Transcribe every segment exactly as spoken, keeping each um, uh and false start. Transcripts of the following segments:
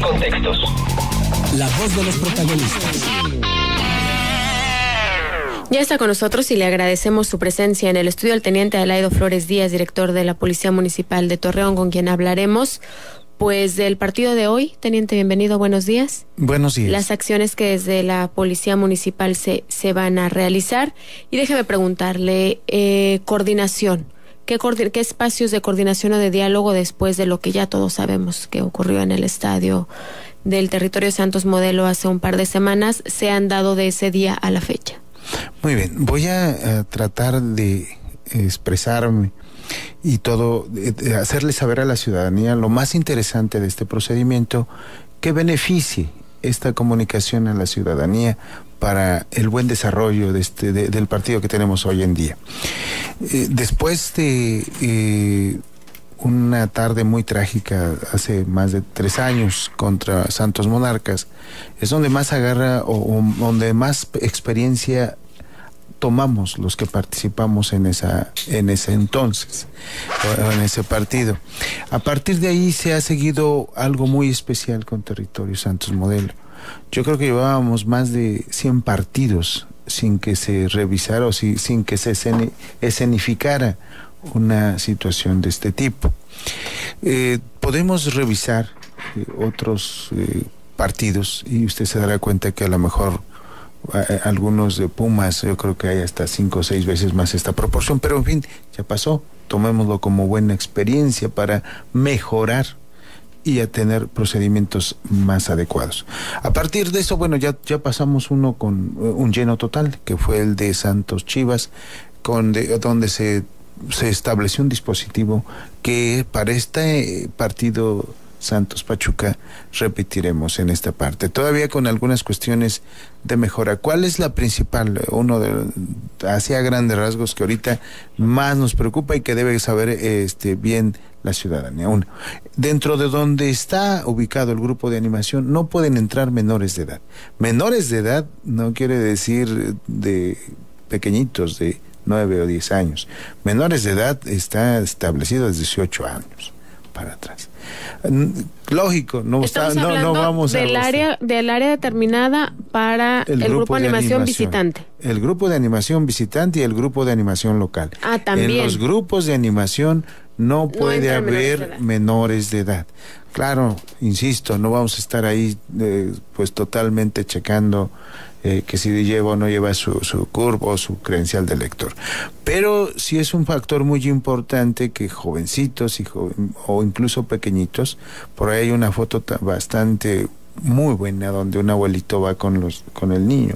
contextos. La voz de los protagonistas. Ya está con nosotros y le agradecemos su presencia en el estudio al teniente Alaido Flores Díaz, director de la Policía Municipal de Torreón, con quien hablaremos pues del partido de hoy. Teniente, bienvenido, buenos días. Buenos días. Las acciones que desde la Policía Municipal se, se van a realizar. Y déjeme preguntarle, eh, coordinación. ¿Qué, ¿Qué espacios de coordinación o de diálogo después de lo que ya todos sabemos que ocurrió en el estadio del territorio Santos Modelo hace un par de semanas se han dado de ese día a la fecha? Muy bien, voy a, a tratar de expresarme y todo, de hacerle saber a la ciudadanía lo más interesante de este procedimiento que beneficie esta comunicación a la ciudadanía para el buen desarrollo de este, de, del partido que tenemos hoy en día. Eh, después de eh, una tarde muy trágica hace más de tres años contra Santos Monarcas, es donde más agarra o, o donde más experiencia tomamos los que participamos en esa en ese entonces, o en ese partido. A partir de ahí se ha seguido algo muy especial con Territorio Santos Modelo. Yo creo que llevábamos más de cien partidos sin que se revisara o si, sin que se escenificara una situación de este tipo. Eh, podemos revisar eh, otros eh, partidos y usted se dará cuenta que a lo mejor eh, algunos de Pumas, yo creo que hay hasta cinco o seis veces más esta proporción, pero en fin, ya pasó, tomémoslo como buena experiencia para mejorar y a tener procedimientos más adecuados. A partir de eso, bueno, ya, ya pasamos uno con un lleno total, que fue el de Santos Chivas, con de, donde se, se estableció un dispositivo que para este partido Santos Pachuca repetiremos en esta parte, todavía con algunas cuestiones de mejora. ¿Cuál es la principal? Uno de hacia grandes rasgos que ahorita más nos preocupa y que debe saber este bien la ciudadanía. Uno, dentro de donde está ubicado el grupo de animación no pueden entrar menores de edad. Menores de edad no quiere decir de pequeñitos de nueve o diez años. Menores de edad está establecido desde dieciocho años para atrás. Lógico, no, está, no, no vamos del a área del área determinada para el, el grupo, grupo de animación, animación visitante. El grupo de animación visitante y el grupo de animación local. Ah, también. En los grupos de animación no puede no haber menores de, menores de edad. Claro, insisto, no vamos a estar ahí eh, pues totalmente checando eh, que si lleva o no lleva su, su curva o su credencial de lector. Pero sí es un factor muy importante que jovencitos y joven, o incluso pequeñitos, por ahí hay una foto bastante muy buena donde un abuelito va con los con el niño.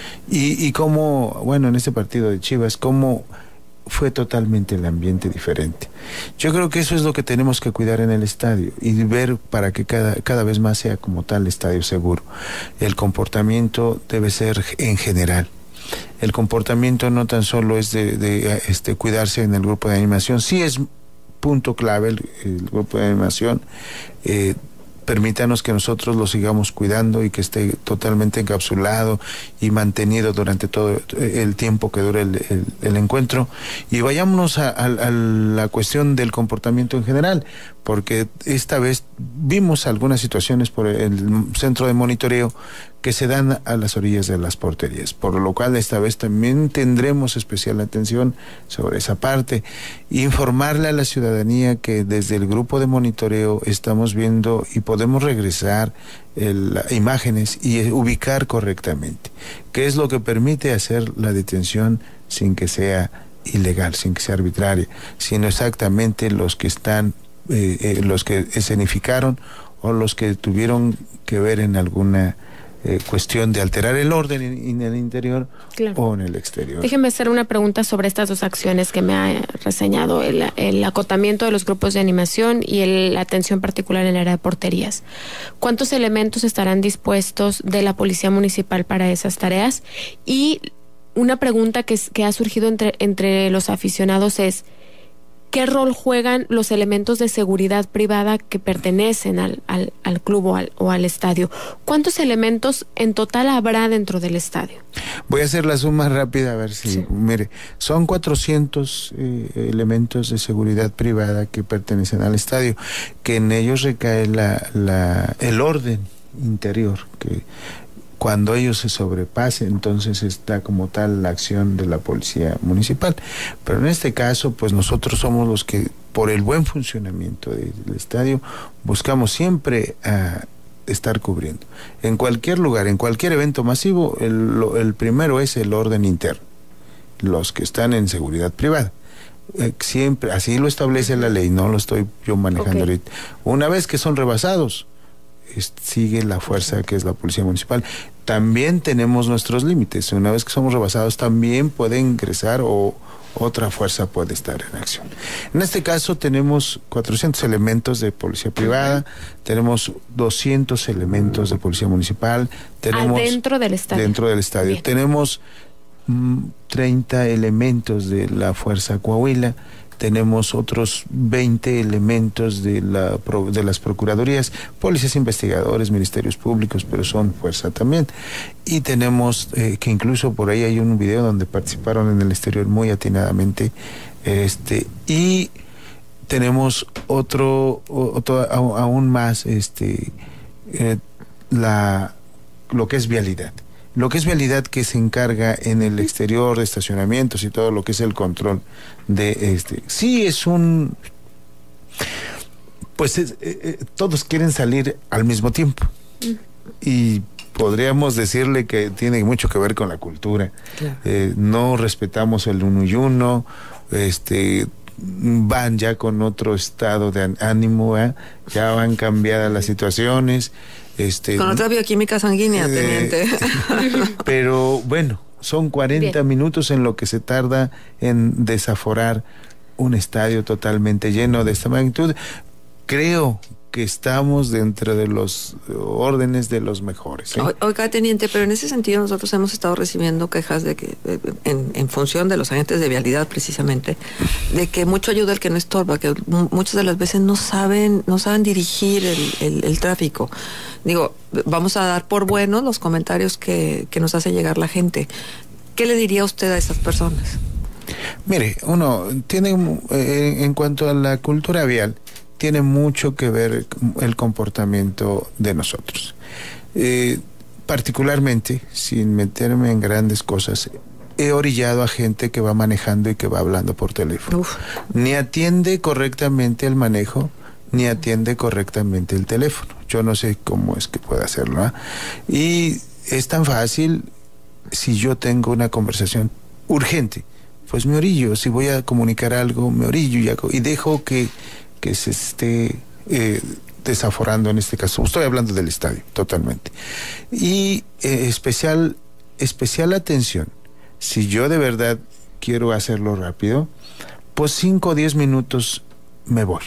Y, y como, bueno, en este partido de Chivas, como fue totalmente el ambiente diferente. Yo creo que eso es lo que tenemos que cuidar en el estadio y ver para que cada, cada vez más sea como tal estadio seguro. El comportamiento debe ser en general. El comportamiento no tan solo es de, de este, cuidarse en el grupo de animación, sí es punto clave el, el grupo de animación. Eh, permítanos que nosotros lo sigamos cuidando y que esté totalmente encapsulado y mantenido durante todo el tiempo que dure el, el, el encuentro. Y vayámonos a, a, a la cuestión del comportamiento en general, porque esta vez vimos algunas situaciones por el centro de monitoreo que se dan a las orillas de las porterías, por lo cual esta vez también tendremos especial atención sobre esa parte. Informarle a la ciudadanía que desde el grupo de monitoreo estamos viendo y podemos regresar el, imágenes y ubicar correctamente, que es lo que permite hacer la detención sin que sea ilegal, sin que sea arbitraria, sino exactamente los que están, eh, eh, los que escenificaron o los que tuvieron que ver en alguna Eh, cuestión de alterar el orden en, en el interior, claro, o en el exterior. Déjeme hacer una pregunta sobre estas dos acciones que me ha reseñado, el, el acotamiento de los grupos de animación y el, la atención particular en el área de porterías. ¿Cuántos elementos estarán dispuestos de la Policía Municipal para esas tareas? Y una pregunta que, que ha surgido entre, entre los aficionados es, ¿qué rol juegan los elementos de seguridad privada que pertenecen al, al, al club o al, o al estadio? ¿Cuántos elementos en total habrá dentro del estadio? Voy a hacer la suma rápida, a ver si, sí. Mire, son cuatrocientos eh, elementos de seguridad privada que pertenecen al estadio, que en ellos recae la, la, el orden interior, que cuando ellos se sobrepasen, entonces está como tal la acción de la policía municipal. Pero en este caso, pues nosotros somos los que, por el buen funcionamiento del estadio, buscamos siempre a estar cubriendo. En cualquier lugar, en cualquier evento masivo, el, el primero es el orden interno, los que están en seguridad privada. Eh, siempre, así lo establece la ley, no lo estoy yo manejando okay. ahorita. Una vez que son rebasados, sigue la fuerza que es la policía municipal. También tenemos nuestros límites. Una vez que somos rebasados, también puede ingresar o otra fuerza puede estar en acción. En este caso tenemos cuatrocientos elementos de policía privada, uh-huh. tenemos doscientos elementos de policía municipal, tenemos dentro del estadio. Dentro del estadio. Bien. Tenemos mm, treinta elementos de la Fuerza Coahuila. Tenemos otros veinte elementos de, la, de las procuradurías, policías investigadores, ministerios públicos, pero son fuerza también. Y tenemos, eh, que incluso por ahí hay un video donde participaron en el exterior muy atinadamente, este, y tenemos otro, otro aún más, este, eh, la, lo que es vialidad. Lo que es vialidad, que se encarga en el exterior de estacionamientos y todo lo que es el control de este. Sí, es un... Pues es, eh, eh, todos quieren salir al mismo tiempo. Y podríamos decirle que tiene mucho que ver con la cultura. Claro. Eh, no respetamos el uno y uno, este... van ya con otro estado de ánimo, ¿eh? Ya van cambiadas las situaciones. Este, con otra bioquímica sanguínea, eh, teniente. Pero bueno, son cuarenta Bien. minutos en lo que se tarda en desaforar un estadio totalmente lleno de esta magnitud. Creo que estamos dentro de los órdenes de los mejores, ¿eh? Oiga, teniente, pero en ese sentido nosotros hemos estado recibiendo quejas de que, en, en función de los agentes de vialidad precisamente, de que mucho ayuda el que no estorba, que muchas de las veces no saben, no saben dirigir el, el, el tráfico. Digo, vamos a dar por buenos los comentarios que, que nos hace llegar la gente. ¿Qué le diría usted a esas personas? Mire, uno tiene, eh, en cuanto a la cultura vial, tiene mucho que ver el comportamiento de nosotros. Eh, particularmente, sin meterme en grandes cosas, he orillado a gente que va manejando y que va hablando por teléfono. Uf. Ni atiende correctamente el manejo, ni atiende correctamente el teléfono. Yo no sé cómo es que puede hacerlo, ¿eh? Y es tan fácil, si yo tengo una conversación urgente, pues me orillo. Si voy a comunicar algo, me orillo y, hago, y dejo que que se esté eh, desaforando en este caso. Estoy hablando del estadio, totalmente. Y eh, especial, especial atención, si yo de verdad quiero hacerlo rápido, pues cinco o diez minutos me voy.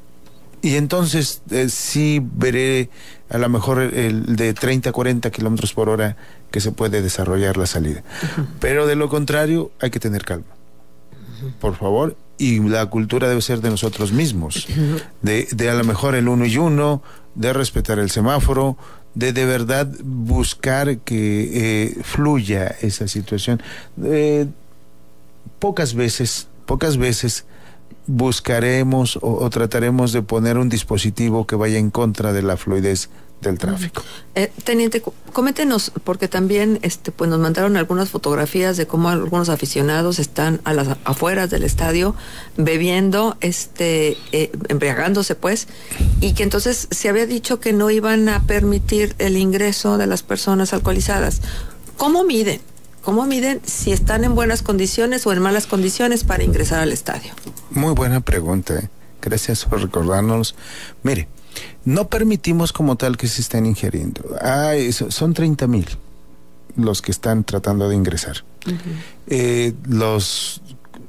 Y entonces eh, sí veré a lo mejor el, el de treinta a cuarenta kilómetros por hora que se puede desarrollar la salida. Uh-huh. Pero de lo contrario, hay que tener calma. Uh-huh. Por favor. Y la cultura debe ser de nosotros mismos, de, de a lo mejor el uno y uno, de respetar el semáforo, de de verdad buscar que eh, fluya esa situación. Eh, pocas veces, pocas veces buscaremos o, o trataremos de poner un dispositivo que vaya en contra de la fluidez del tráfico. Eh, teniente, coméntenos, porque también este, pues nos mandaron algunas fotografías de cómo algunos aficionados están a las afueras del estadio bebiendo, este, eh, embriagándose pues, y que entonces se había dicho que no iban a permitir el ingreso de las personas alcoholizadas. ¿Cómo miden? ¿Cómo miden si están en buenas condiciones o en malas condiciones para ingresar al estadio? Muy buena pregunta, ¿eh? Gracias por recordarnos. Mire, no permitimos como tal que se estén ingiriendo. Ay, son treinta mil los que están tratando de ingresar. Uh-huh. Eh, los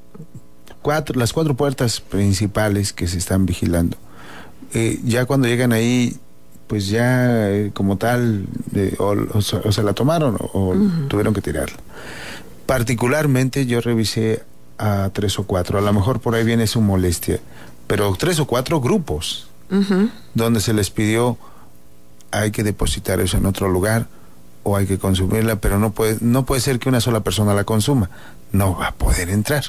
cuatro, las cuatro puertas principales que se están vigilando, eh, ya cuando llegan ahí, pues ya eh, como tal, eh, o, o, o se la tomaron o, o uh-huh. tuvieron que tirarla. Particularmente yo revisé a tres o cuatro. A lo mejor por ahí viene su molestia, pero tres o cuatro grupos uh-huh. donde se les pidió hay que depositar eso en otro lugar o hay que consumirla, pero no puede, no puede ser que una sola persona la consuma, no va a poder entrar.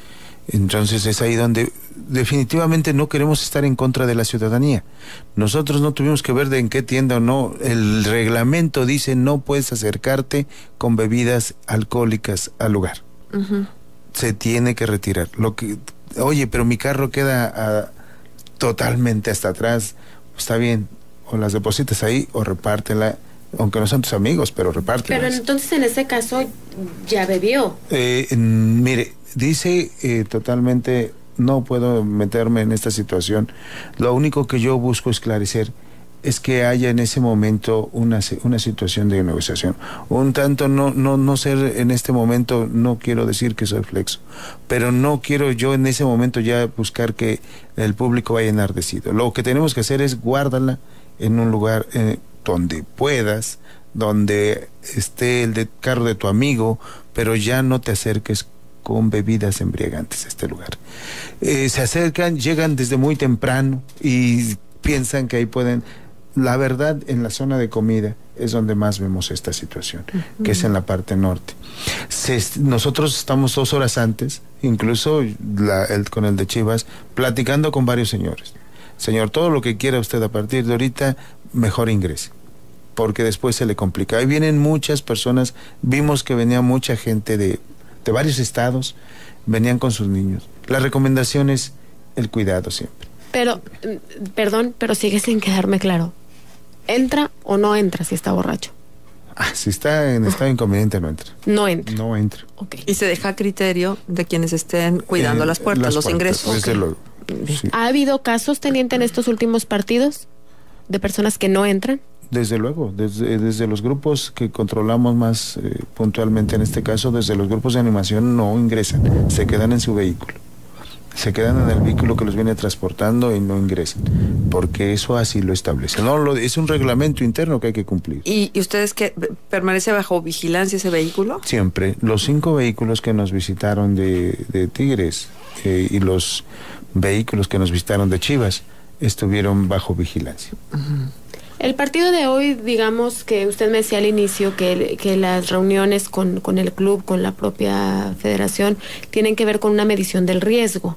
Entonces es ahí donde definitivamente no queremos estar en contra de la ciudadanía. Nosotros no tuvimos que ver de en qué tienda o no. El reglamento dice no puedes acercarte con bebidas alcohólicas al lugar. Uh-huh. Se tiene que retirar. Lo que, oye, pero mi carro queda a, totalmente hasta atrás. Está bien, o las depositas ahí o repártela, aunque no son tus amigos, pero repártelas. Pero entonces en ese caso ya bebió. Eh, mire, dice eh, totalmente, no puedo meterme en esta situación. Lo único que yo busco esclarecer es que haya en ese momento una, una situación de negociación. Un tanto no, no, no ser en este momento, no quiero decir que soy flexo, pero no quiero yo en ese momento ya buscar que el público vaya enardecido. Lo que tenemos que hacer es guárdarla en un lugar eh, donde puedas, donde esté el de carro de tu amigo, pero ya no te acerques con bebidas embriagantes a este lugar. Eh, se acercan, llegan desde muy temprano y piensan que ahí pueden. La verdad, en la zona de comida es donde más vemos esta situación, uh-huh. que es en la parte norte. Se, nosotros estamos dos horas antes, incluso la, el, con el de Chivas, platicando con varios señores. Señor, todo lo que quiera usted a partir de ahorita, mejor ingrese, porque después se le complica. Ahí vienen muchas personas, vimos que venía mucha gente de, de varios estados, venían con sus niños. La recomendación es el cuidado siempre. Pero, perdón, pero sigue sin quedarme claro. ¿Entra o no entra si está borracho? Ah, si está en estado inconveniente, no entra. No entra. No entra. Okay. Y se deja a criterio de quienes estén cuidando eh, las puertas, las los puertas, ingresos. Desde okay. luego. Sí. ¿Ha habido casos, teniente, en estos últimos partidos de personas que no entran? Desde luego, desde, desde los grupos que controlamos más eh, puntualmente en este caso, desde los grupos de animación no ingresan, se quedan en su vehículo. Se quedan en el vehículo que los viene transportando y no ingresan, porque eso así lo establece. No, lo, es un reglamento interno que hay que cumplir. ¿Y, y ustedes que permanece bajo vigilancia ese vehículo? Siempre. Los cinco vehículos que nos visitaron de, de Tigres eh, y los vehículos que nos visitaron de Chivas estuvieron bajo vigilancia. Uh-huh. El partido de hoy, digamos que usted me decía al inicio que, que las reuniones con, con el club, con la propia federación, tienen que ver con una medición del riesgo.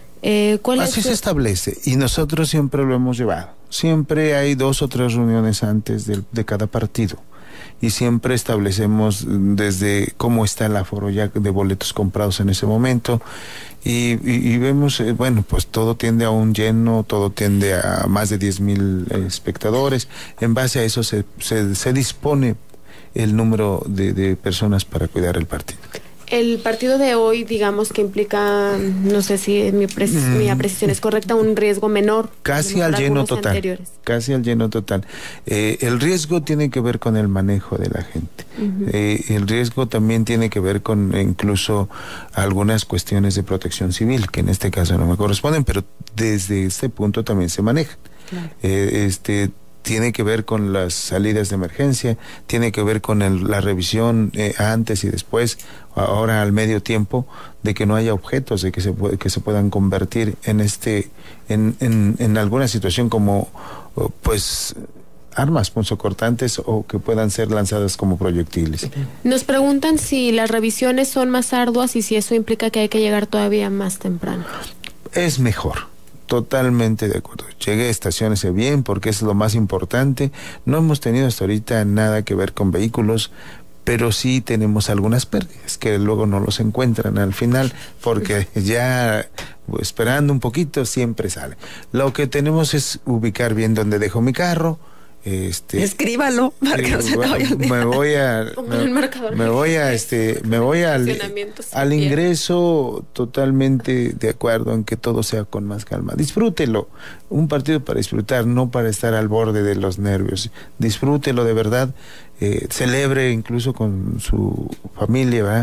Eh, ¿cuál Así es se establece y nosotros siempre lo hemos llevado. Siempre hay dos o tres reuniones antes de, de cada partido y siempre establecemos desde cómo está el aforo ya de boletos comprados en ese momento y, y, y vemos, eh, bueno, pues todo tiende a un lleno, todo tiende a más de diez mil eh, espectadores. En base a eso se, se, se dispone el número de, de personas para cuidar el partido. El partido de hoy, digamos que implica, no sé si mi, pre mm. mi apreciación es correcta, un riesgo menor. Casi al lleno total. Anteriores. Casi al lleno total. Eh, el riesgo tiene que ver con el manejo de la gente. Uh-huh. eh, el riesgo también tiene que ver con incluso algunas cuestiones de protección civil, que en este caso no me corresponden, pero desde este punto también se manejan. Claro. Eh, este... tiene que ver con las salidas de emergencia, tiene que ver con el, la revisión eh, antes y después, ahora al medio tiempo, de que no haya objetos de que se puede, que se puedan convertir en este, en, en, en alguna situación como pues armas punzocortantes o que puedan ser lanzadas como proyectiles. Nos preguntan si las revisiones son más arduas y si eso implica que hay que llegar todavía más temprano. Es mejor. Totalmente de acuerdo. Llegué, estaciónese bien porque es lo más importante. No hemos tenido hasta ahorita nada que ver con vehículos, pero sí tenemos algunas pérdidas que luego no los encuentran al final porque ya pues, esperando un poquito siempre sale. Lo que tenemos es ubicar bien dónde dejo mi carro. Este, escríbalo para que no se te vaya a olvidar. Me voy a me, me voy a este me voy al, al ingreso totalmente de acuerdo en que todo sea con más calma. Disfrútelo, un partido para disfrutar, no para estar al borde de los nervios. Disfrútelo de verdad, eh, celebre incluso con su familia, ¿verdad?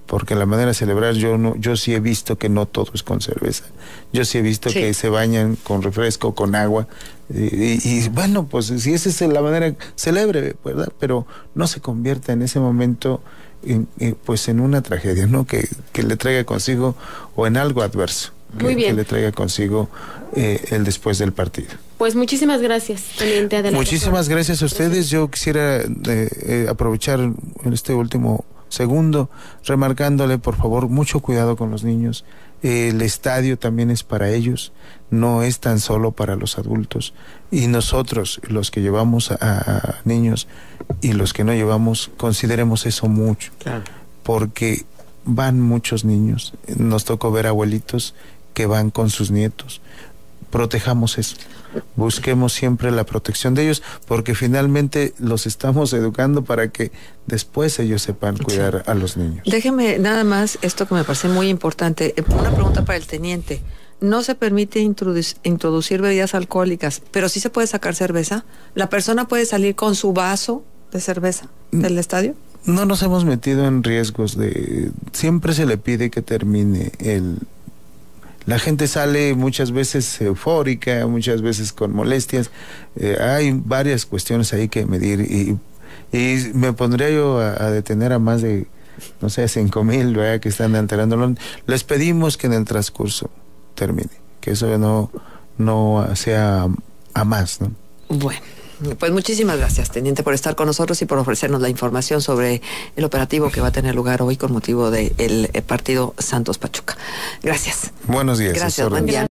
porque la manera de celebrar, yo no, yo sí he visto que no todo es con cerveza. Yo sí he visto sí. que se bañan con refresco, con agua, y, y, y bueno, pues si esa es la manera, celebre, ¿verdad? Pero no se convierta en ese momento en, en, pues en una tragedia, ¿no? Que, que le traiga consigo, o en algo adverso. Muy que, bien. que le traiga consigo eh, el después del partido. Pues muchísimas gracias, teniente. Adelante. Muchísimas gracias a ustedes. Gracias. Yo quisiera eh, eh, aprovechar en este último segundo, remarcándole, por favor, mucho cuidado con los niños. Eh, el estadio también es para ellos, no es tan solo para los adultos. Y nosotros, los que llevamos a, a niños y los que no llevamos, consideremos eso mucho. Claro. Porque van muchos niños. Nos tocó ver abuelitos que van con sus nietos. Protejamos eso. Busquemos siempre la protección de ellos, porque finalmente los estamos educando para que después ellos sepan cuidar sí. a los niños. Déjeme nada más esto que me parece muy importante. Una pregunta para el teniente. No se permite introducir, introducir bebidas alcohólicas, pero sí se puede sacar cerveza. ¿La persona puede salir con su vaso de cerveza del estadio? No nos hemos metido en riesgos de... Siempre se le pide que termine el... La gente sale muchas veces eufórica, muchas veces con molestias. Eh, hay varias cuestiones ahí que medir y, y me pondría yo a, a detener a más de, no sé, cinco mil, ¿verdad?, que están alterándolo. Les pedimos que en el transcurso termine, que eso no, no sea a más, ¿no? Bueno. Pues muchísimas gracias, teniente, por estar con nosotros y por ofrecernos la información sobre el operativo que va a tener lugar hoy con motivo del partido Santos Pachuca. Gracias. Buenos días. Gracias, buen día.